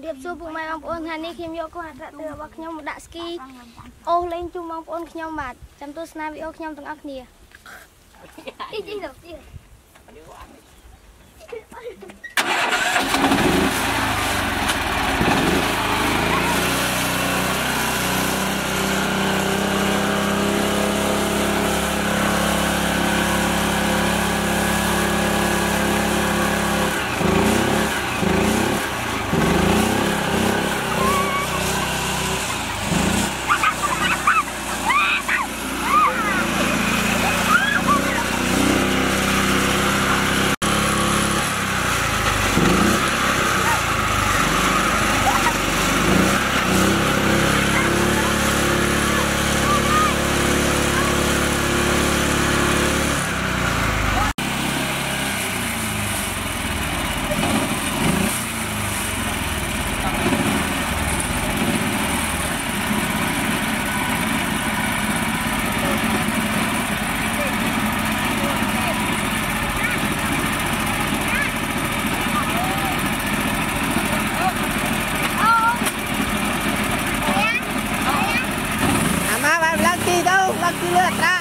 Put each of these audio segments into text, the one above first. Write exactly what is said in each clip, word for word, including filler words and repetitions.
điệp xua bụng mai bông ôn hà ni khiêm vô có hạt rạ từ bác nhau một đạ ski ô lên chung bông ôn nhau mà chăm tôi sna video nhau từng ác nìa ít ít đầu tiên Đi lượt ra.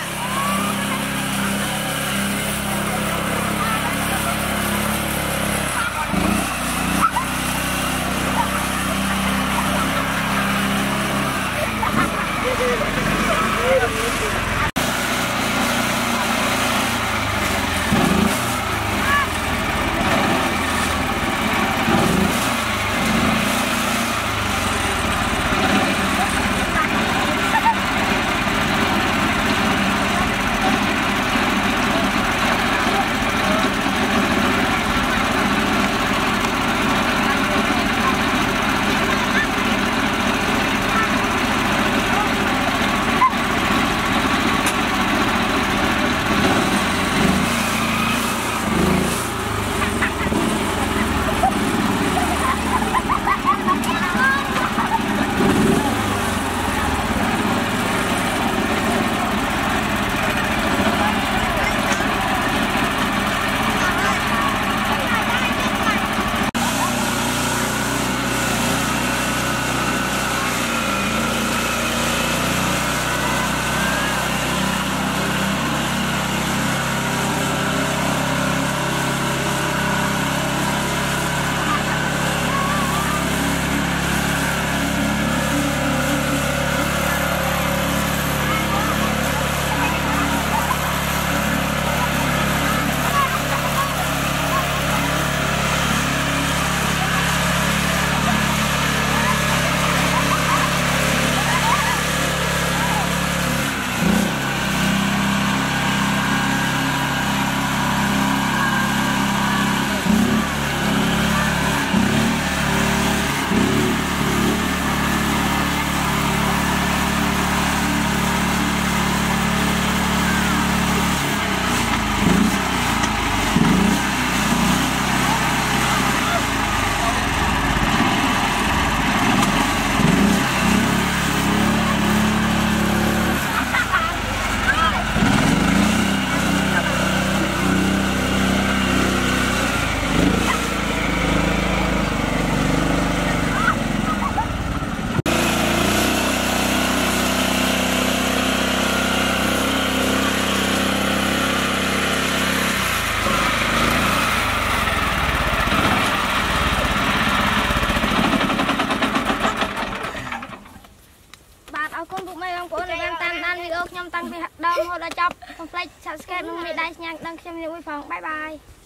Nhom tăng vì đâm hồi là chọc không phải subscribe luôn bị đánh nhang đăng xem nhiều phòng bye bye.